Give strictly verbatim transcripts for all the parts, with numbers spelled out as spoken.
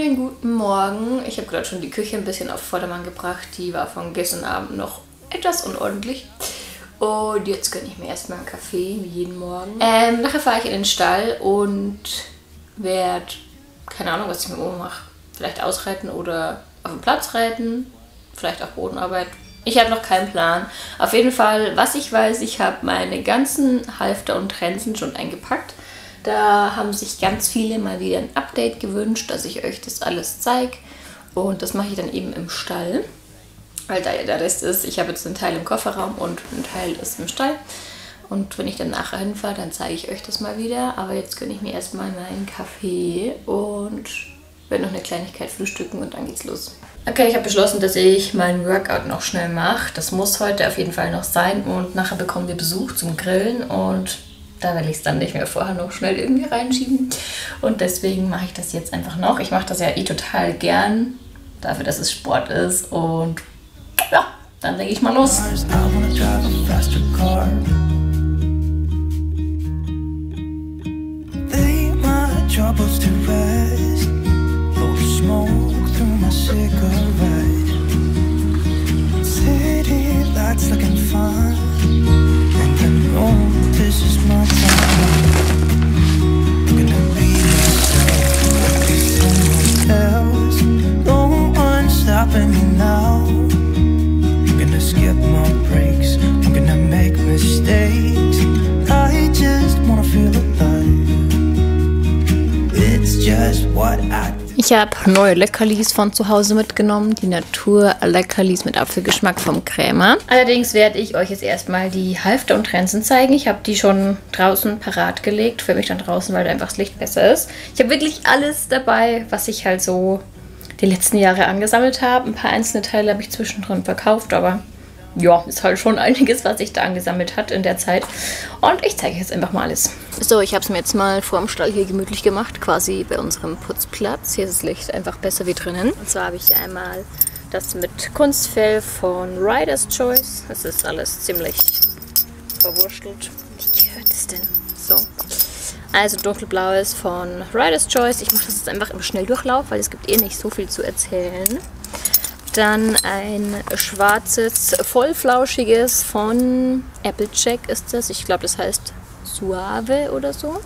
wunderschönen guten Morgen. Ich habe gerade schon die Küche ein bisschen auf Vordermann gebracht. Die war von gestern Abend noch etwas unordentlich. Und jetzt gönne ich mir erstmal einen Kaffee, wie jeden Morgen. Ähm, nachher fahre ich in den Stall und werde, keine Ahnung, was ich mit Momo mache. Vielleicht ausreiten oder auf dem Platz reiten. Vielleicht auch Bodenarbeit. Ich habe noch keinen Plan. Auf jeden Fall, was ich weiß, ich habe meine ganzen Halfter und Trensen schon eingepackt. Da haben sich ganz viele mal wieder ein Update gewünscht, dass ich euch das alles zeige. Und das mache ich dann eben im Stall. Weil da ja der Rest ist, ich habe jetzt einen Teil im Kofferraum und ein Teil ist im Stall. Und wenn ich dann nachher hinfahre, dann zeige ich euch das mal wieder. Aber jetzt gönne ich mir erstmal meinen Kaffee und werde noch eine Kleinigkeit frühstücken und dann geht's los. Okay, ich habe beschlossen, dass ich meinen Workout noch schnell mache. Das muss heute auf jeden Fall noch sein. Und nachher bekommen wir Besuch zum Grillen und da will ich es dann nicht mehr vorher noch schnell irgendwie reinschieben. Und deswegen mache ich das jetzt einfach noch. Ich mache das ja eh total gern, dafür, dass es Sport ist. Und ja, dann denke ich mal los. This is my time. I'm gonna be myself, be someone else. No one's stopping me now. I'm gonna skip my breaks. I'm gonna make mistakes. I just wanna feel alive. It's just what I do. Ich habe neue Leckerlis von zu Hause mitgenommen, die Natur-Leckerlis mit Apfelgeschmack vom Krämer. Allerdings werde ich euch jetzt erstmal die Halfter und Trensen zeigen. Ich habe die schon draußen parat gelegt, für mich dann draußen, weil da einfach das Licht besser ist. Ich habe wirklich alles dabei, was ich halt so die letzten Jahre angesammelt habe. Ein paar einzelne Teile habe ich zwischendrin verkauft, aber ja, ist halt schon einiges, was sich da angesammelt hat in der Zeit. Und ich zeige jetzt einfach mal alles. So, ich habe es mir jetzt mal vor dem Stall hier gemütlich gemacht, quasi bei unserem Putzplatz. Hier ist das Licht einfach besser wie drinnen. Und zwar habe ich hier einmal das mit Kunstfell von Rider's Choice. Das ist alles ziemlich verwurstelt. Wie gehört es denn? So. Also dunkelblaues von Rider's Choice. Ich mache das jetzt einfach im Schnelldurchlauf, weil es gibt eh nicht so viel zu erzählen. Dann ein schwarzes, vollflauschiges von Applejack ist das. Ich glaube, das heißt Suave oder so.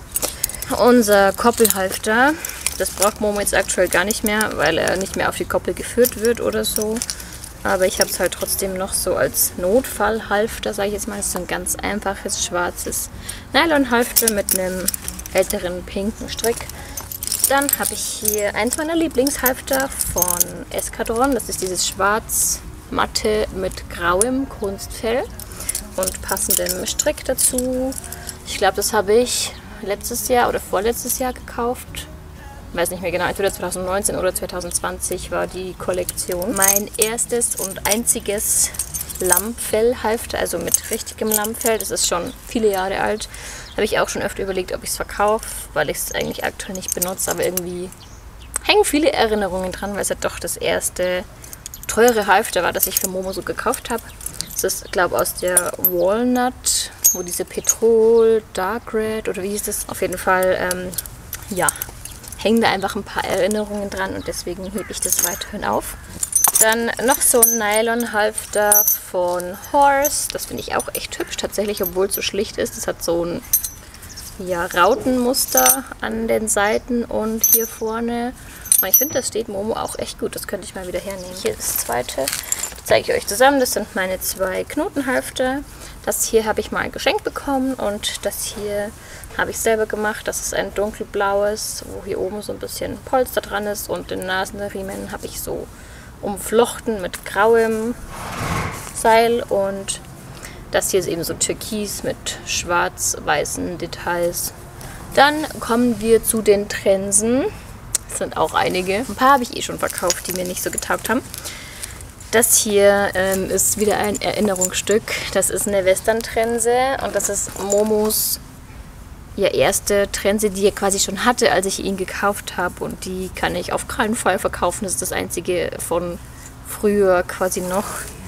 Unser Koppelhalfter. Das braucht Momo jetzt aktuell gar nicht mehr, weil er nicht mehr auf die Koppel geführt wird oder so. Aber ich habe es halt trotzdem noch so als Notfallhalfter, sage ich jetzt mal. Das ist ein ganz einfaches, schwarzes Nylonhalfter mit einem älteren pinken Strick. Dann habe ich hier eins meiner Lieblingshalfter von Eskadron. Das ist dieses schwarz-matte mit grauem Kunstfell und passendem Strick dazu. Ich glaube, das habe ich letztes Jahr oder vorletztes Jahr gekauft. Ich weiß nicht mehr genau, entweder zwanzig neunzehn oder zwanzig zwanzig war die Kollektion. Mein erstes und einziges Lammfellhalfter, also mit richtigem Lammfell. Das ist schon viele Jahre alt. Habe ich auch schon öfter überlegt, ob ich es verkaufe, weil ich es eigentlich aktuell nicht benutze. Aber irgendwie hängen viele Erinnerungen dran, weil es ja doch das erste teure Halfter war, das ich für Momo so gekauft habe. Das ist, glaube ich, aus der Walnut, wo diese Petrol, Dark Red oder wie hieß das? Auf jeden Fall, ähm, ja, hängen da einfach ein paar Erinnerungen dran und deswegen hebe ich das weiterhin auf. Dann noch so ein Nylon-Halfter von Horse. Das finde ich auch echt hübsch tatsächlich, obwohl es so schlicht ist. Das hat so ein ja, Rautenmuster an den Seiten und hier vorne. Und ich finde, das steht Momo auch echt gut. Das könnte ich mal wieder hernehmen. Hier ist das zweite. Das zeige ich euch zusammen. Das sind meine zwei Knotenhalfter. Das hier habe ich mal geschenkt bekommen und das hier habe ich selber gemacht. Das ist ein dunkelblaues, wo hier oben so ein bisschen Polster dran ist und den Nasenriemen habe ich so umflochten mit grauem Seil und das hier ist eben so türkis mit schwarz-weißen Details. Dann kommen wir zu den Trensen. Das sind auch einige. Ein paar habe ich eh schon verkauft, die mir nicht so getaugt haben. Das hier ähm, ist wieder ein Erinnerungsstück. Das ist eine Western-Trense und das ist Momos ja, erste Trense, die er quasi schon hatte, als ich ihn gekauft habe. Und die kann ich auf keinen Fall verkaufen. Das ist das einzige von früher quasi noch.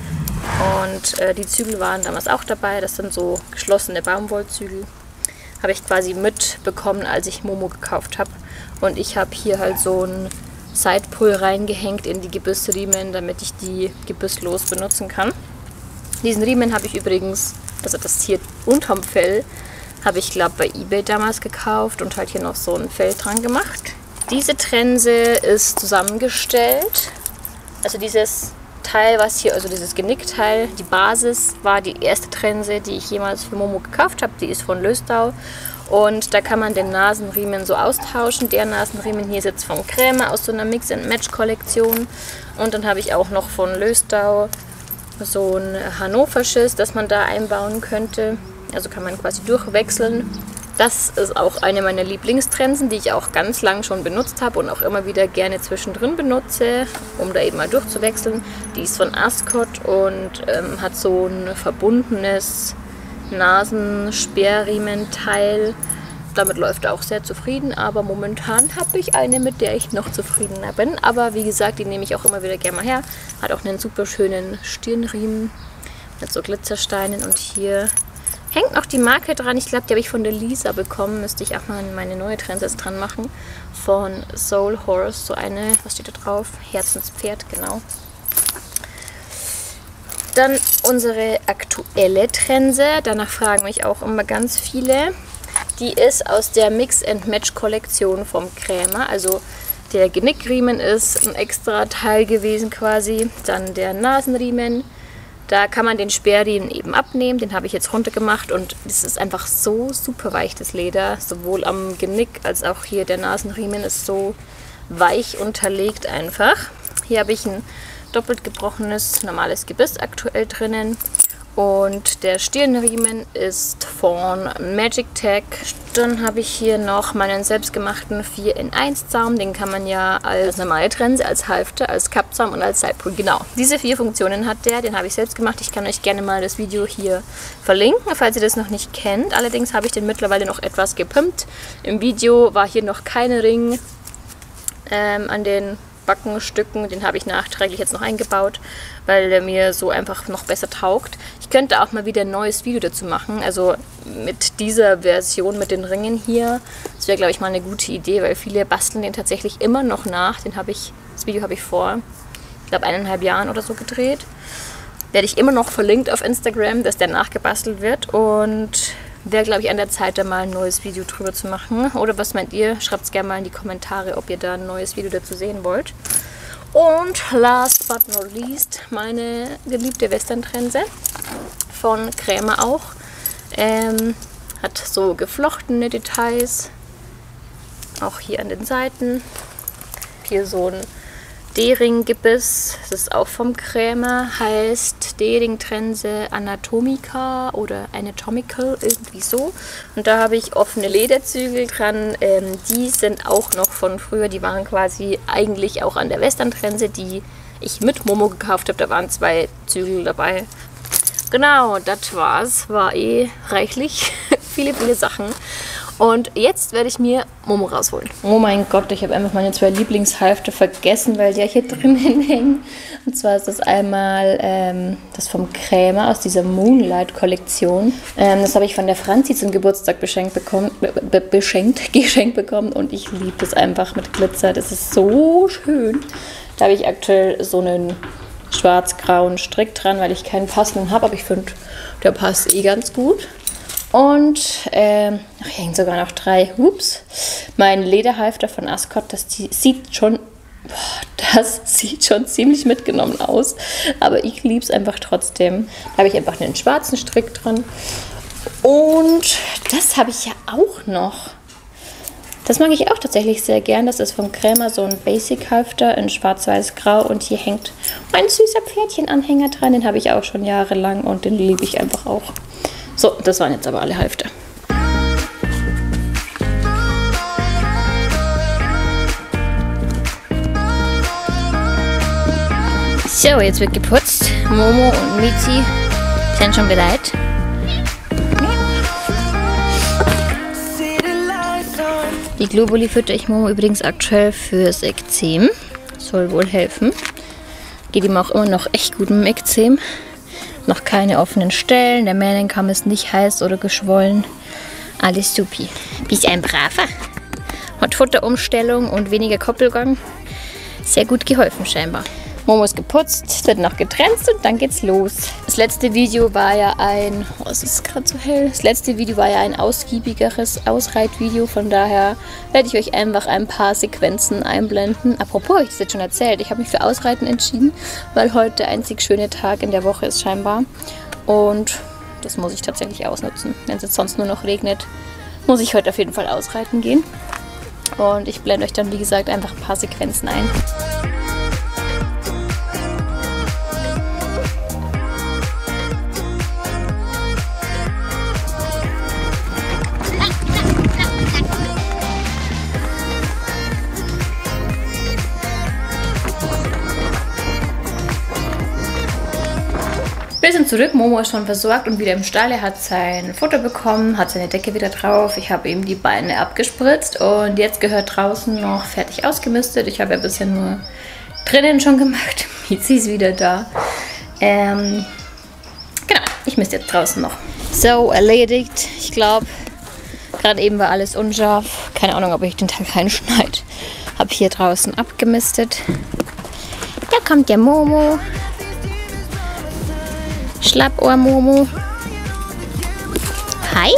Und äh, die Zügel waren damals auch dabei. Das sind so geschlossene Baumwollzügel. Habe ich quasi mitbekommen, als ich Momo gekauft habe. Und ich habe hier halt so ein Sidepull reingehängt in die Gebissriemen, damit ich die gebisslos benutzen kann. Diesen Riemen habe ich übrigens, also das Tier unterm Fell, habe ich glaube bei eBay damals gekauft und halt hier noch so ein Fell dran gemacht. Diese Trense ist zusammengestellt, also dieses Teil, was hier, also dieses Genickteil, die Basis war die erste Trense, die ich jemals für Momo gekauft habe, die ist von Löstau. Und da kann man den Nasenriemen so austauschen. Der Nasenriemen hier sitzt vom Krämer aus so einer Mix-and-Match-Kollektion. Und dann habe ich auch noch von Löstau so ein Hannoversches, das man da einbauen könnte. Also kann man quasi durchwechseln. Das ist auch eine meiner Lieblingstrensen, die ich auch ganz lang schon benutzt habe und auch immer wieder gerne zwischendrin benutze, um da eben mal durchzuwechseln. Die ist von Ascot und ähm, hat so ein verbundenes Nasensperrriementeil. Damit läuft er auch sehr zufrieden, aber momentan habe ich eine, mit der ich noch zufriedener bin. Aber wie gesagt, die nehme ich auch immer wieder gerne mal her. Hat auch einen super schönen Stirnriemen mit so Glitzersteinen und hier hängt noch die Marke dran. Ich glaube, die habe ich von der Lisa bekommen. Müsste ich auch mal meine neue Trense dran machen. Von Soul Horse, so eine, was steht da drauf? Herzenspferd, genau. Dann unsere aktuelle Trense, danach fragen mich auch immer ganz viele. Die ist aus der Mix-and-Match-Kollektion vom Krämer. Also der Genickriemen ist ein extra Teil gewesen quasi. Dann der Nasenriemen. Da kann man den Sperrriemen eben abnehmen. Den habe ich jetzt runtergemacht und es ist einfach so super weiches Leder. Sowohl am Genick als auch hier der Nasenriemen ist so weich unterlegt einfach. Hier habe ich ein doppelt gebrochenes normales Gebiss aktuell drinnen und der Stirnriemen ist von Magictech. Dann habe ich hier noch meinen selbstgemachten vier in eins Zaum, den kann man ja als normale Trense, als Halfter, als Kappzaum und als Sidepull, genau. Diese vier Funktionen hat der, den habe ich selbst gemacht. Ich kann euch gerne mal das Video hier verlinken, falls ihr das noch nicht kennt. Allerdings habe ich den mittlerweile noch etwas gepimpt. Im Video war hier noch kein Ring ähm, an den Backenstücken, den habe ich nachträglich jetzt noch eingebaut, weil der mir so einfach noch besser taugt. Ich könnte auch mal wieder ein neues Video dazu machen, also mit dieser Version mit den Ringen hier. Das wäre, glaube ich, mal eine gute Idee, weil viele basteln den tatsächlich immer noch nach. Den habe ich, das Video habe ich vor, ich glaube, eineinhalb Jahren oder so gedreht. Werde ich immer noch verlinkt auf Instagram, dass der nachgebastelt wird und wäre, glaube ich, an der Zeit, da mal ein neues Video drüber zu machen. Oder was meint ihr? Schreibt es gerne mal in die Kommentare, ob ihr da ein neues Video dazu sehen wollt. Und last but not least, meine geliebte Western-Trense von Krämer auch. Ähm, hat so geflochtene Details. Auch hier an den Seiten. Hier so ein D-Ring-Gebiss, das ist auch vom Krämer, heißt D-Ring-Trense Anatomica oder Anatomical, irgendwie so. Und da habe ich offene Lederzügel dran, ähm, die sind auch noch von früher, die waren quasi eigentlich auch an der Western-Trense, die ich mit Momo gekauft habe, da waren zwei Zügel dabei. Genau, das war's, war eh reichlich, viele, viele Sachen. Und jetzt werde ich mir Momo rausholen. Oh mein Gott, ich habe einfach meine zwei Lieblingshalfter vergessen, weil die ja hier drinnen hängen. Und zwar ist das einmal ähm, das vom Krämer aus dieser Moonlight-Kollektion. Ähm, das habe ich von der Franzi zum Geburtstag beschenkt bekommen, be beschenkt, geschenkt bekommen. Und ich liebe das einfach mit Glitzer. Das ist so schön. Da habe ich aktuell so einen schwarz-grauen Strick dran, weil ich keinen passenden habe. Aber ich finde, der passt eh ganz gut. Und ähm, ach, hier hängen sogar noch drei. Ups. Mein Lederhalfter von Ascot, das die, sieht schon, boah, das sieht schon ziemlich mitgenommen aus. Aber ich liebe es einfach trotzdem. Da habe ich einfach einen schwarzen Strick dran. Und das habe ich ja auch noch. Das mag ich auch tatsächlich sehr gern. Das ist vom Krämer so ein Basic-Halfter in schwarz-weiß-grau. Und hier hängt ein süßer Pferdchenanhänger dran. Den habe ich auch schon jahrelang und den liebe ich einfach auch. So, das waren jetzt aber alle Halfter. So, jetzt wird geputzt. Momo und Mizi sind schon bereit. Die Globuli fütter ich Momo übrigens aktuell fürs Ekzem. Soll wohl helfen. Geht ihm auch immer noch echt gut mit dem Ekzem. Noch keine offenen Stellen, der Mähnenkamm ist nicht heiß oder geschwollen. Alles supi. Bist ein braver. Hat Futterumstellung und weniger Koppelgang. sehr gut geholfen scheinbar. Momo ist geputzt, wird noch getrennt und dann geht's los. Das letzte Video war ja ein, oh, es ist gerade so hell. Das letzte Video war ja ein ausgiebigeres Ausreitvideo, von daher werde ich euch einfach ein paar Sequenzen einblenden. Apropos, habe ich das jetzt schon erzählt, ich habe mich für Ausreiten entschieden, weil heute der einzig schöne Tag in der Woche ist scheinbar. Und das muss ich tatsächlich ausnutzen. Wenn es jetzt sonst nur noch regnet, muss ich heute auf jeden Fall ausreiten gehen. Und ich blende euch dann, wie gesagt, einfach ein paar Sequenzen ein. Wir sind zurück, Momo ist schon versorgt und wieder im Stall. Er hat sein Futter bekommen, hat seine Decke wieder drauf. Ich habe ihm die Beine abgespritzt und jetzt gehört draußen noch fertig ausgemistet. Ich habe ja bisher nur drinnen schon gemacht. Jetzt ist sie wieder da. Ähm, genau, ich misste jetzt draußen noch. So, erledigt. Ich glaube, gerade eben war alles unscharf. Keine Ahnung, ob ich den Tag reinschneide. Habe hier draußen abgemistet. Da kommt der Momo. Schlappohr Momo. Hi.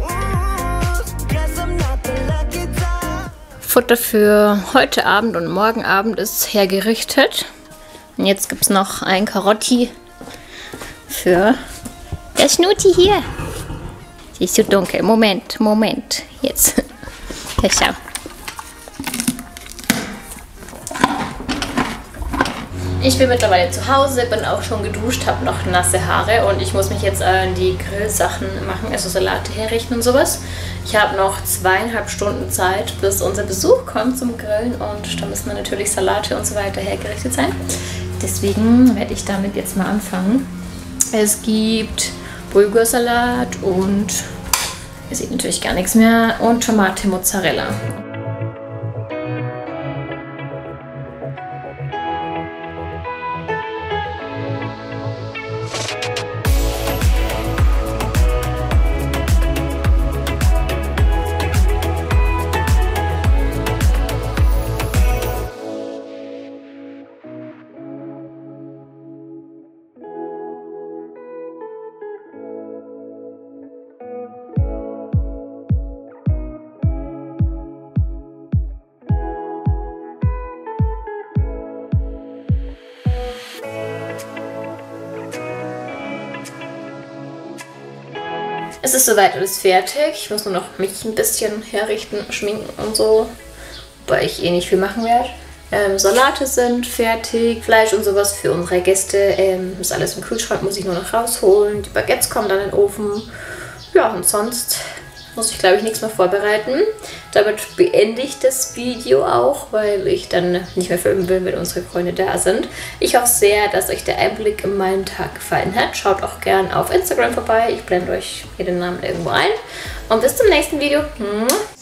Futter für heute Abend und morgen Abend ist hergerichtet. Und jetzt gibt es noch ein Karotti für der Schnuti hier. Sie ist so dunkel. Moment, Moment. Jetzt. Ja, schau. Ich bin mittlerweile zu Hause, bin auch schon geduscht, habe noch nasse Haare und ich muss mich jetzt an die Grillsachen machen, also Salate herrichten und sowas. Ich habe noch zweieinhalb Stunden Zeit, bis unser Besuch kommt zum Grillen und da müssen natürlich Salate und so weiter hergerichtet sein. Deswegen werde ich damit jetzt mal anfangen. Es gibt Bulgursalat und ihr seht natürlich gar nichts mehr und Tomate Mozzarella. Es ist soweit alles fertig. Ich muss nur noch mich ein bisschen herrichten, schminken und so, weil ich eh nicht viel machen werde. Ähm, Salate sind fertig, Fleisch und sowas für unsere Gäste. Ähm, ist alles im Kühlschrank, muss ich nur noch rausholen. Die Baguettes kommen dann in den Ofen. Ja, und sonst muss ich, glaube ich, nichts mehr vorbereiten. Damit beende ich das Video auch, weil ich dann nicht mehr filmen will, wenn unsere Freunde da sind. Ich hoffe sehr, dass euch der Einblick in meinen Tag gefallen hat. Schaut auch gern auf Instagram vorbei. Ich blende euch hier den Namen irgendwo ein. Und bis zum nächsten Video.